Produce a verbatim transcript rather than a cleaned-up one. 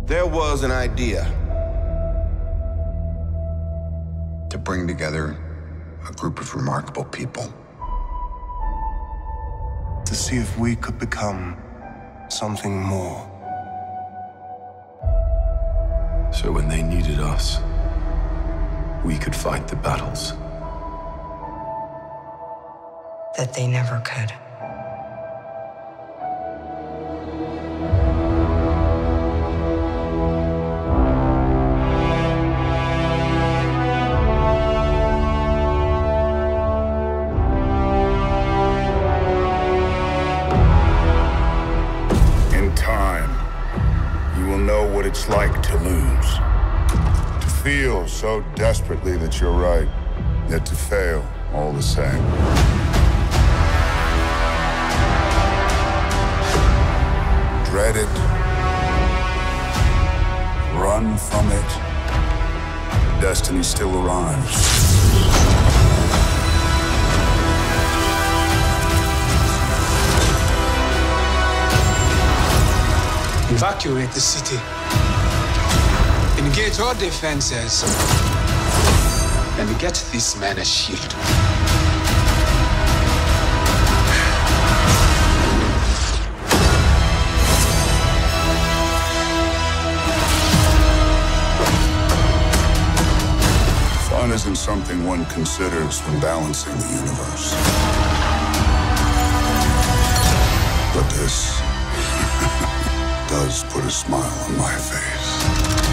There was an idea to bring together a group of remarkable people. To see if we could become something more. So when they needed us, we could fight the battles that they never could. In time, you will know what it's like to lose. To feel so desperately that you're right, yet to fail all the same. Dread it. Run from it. Destiny still arrives. Evacuate the city. Engage all defenses. And get this man a shield. Fun isn't something one considers when balancing the universe. But this does put a smile on my face.